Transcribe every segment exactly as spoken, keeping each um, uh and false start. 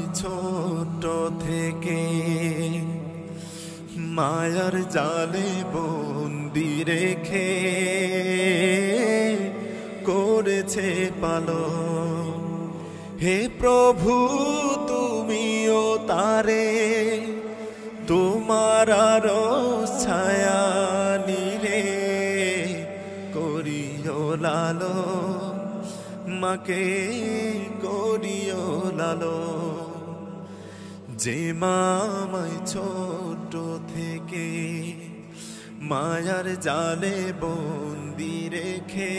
ছোট থেকে মায়ার জালে বন্দি রেখে করেছে পালন। হে প্রভু তুমিও তারে তোমার আরশ ছায়া নিরে করিও লালন, মাকে করিও লালন। যে মা আমায় ছোট থেকে মায়ার জালে বন্দি রেখে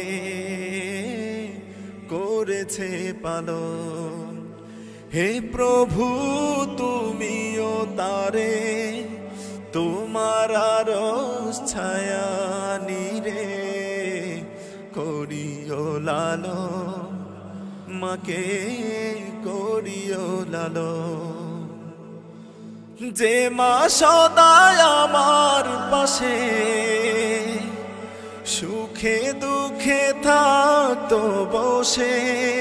করেছে পালন। হে প্রভু তুমিও তারে তোমার আরশ ছায়া নিরে করিও লালন, মাকে করিও লালন। যে মা সদাই আমার পাশে সুখে দুঃখে থাকতো বসে,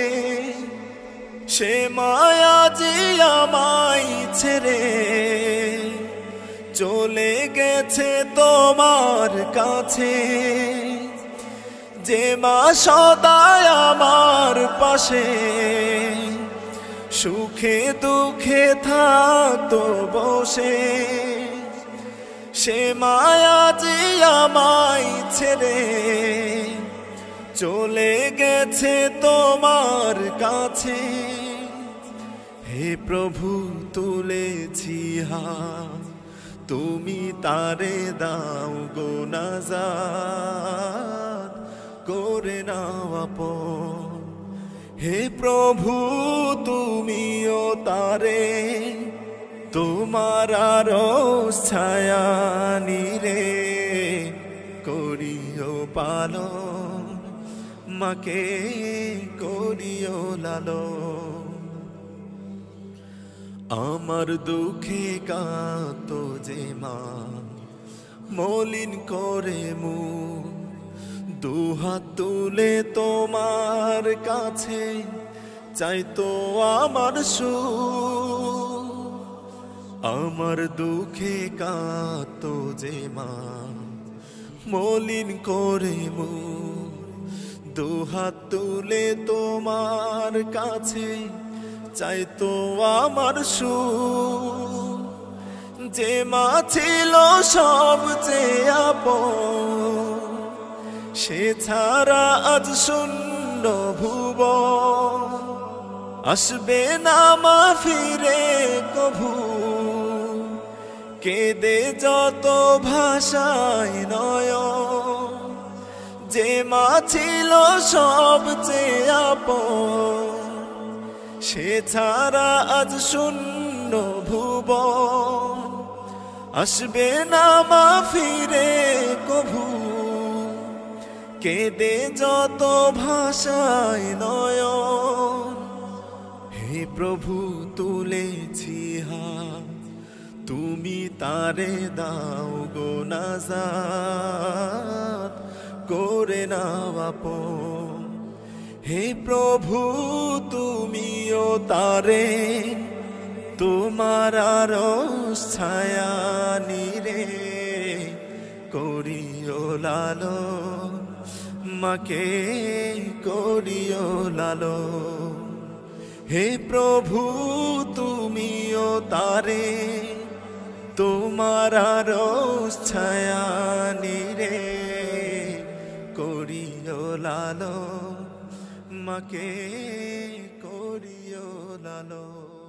সে মায়া যে আমায় ছেড়ে চলে গেছে তোমার কাছে। যে মা সদাই আমার পাশে সুখে দুঃখে থাকতো বসে, সে মায়া যে আমায় ছেড়ে চলে গেছে তোমার কাছে। হে প্রভু তুলেছি হাত, তুমি তারে দাও গো নাজাত করে নাও আপন। হে প্রভু তুমিও তারে তোমার আরশ ছায়া নিরে করিও পালন, মাকে করিও লালন। আমার দুঃখে কাঁদতো যে মা মলিন করে মুখ, দুহাত তুলে তোমার কাছে চাইতো আমার সুখ। আমার দুঃখে কাঁদতো যে মা মলিন করে মুখ, দুহাত তুলে তোমার কাছে চাইতো আমার সুখ। যে মা ছিল সবচেয়ে আপন, সে ছাড়া আজ শূন্য ভুবন। আসবে না মা ফিরে কভু, কেঁদে যত ভাষায় নয়ন। যে মা ছিল সবচেয়ে আপন, সে ছাড়া আজ শূন্য ভুবন। আসবে না মা ফিরে কভু, কেঁদে যত ভাষায় নয়ন। হে প্রভু তুলেছি হাত, তুমি তারে দাও গো নাজাত করে নাও আপন। হে প্রভু তুমিও তারে তোমার আরশ ছায়া নিরে করিও লালন, মাকে করিও লালন। হে প্রভু তুমিও তারে তোমার আরশ ছায়া নিরে করিও লালন, মাকে করিও লালন।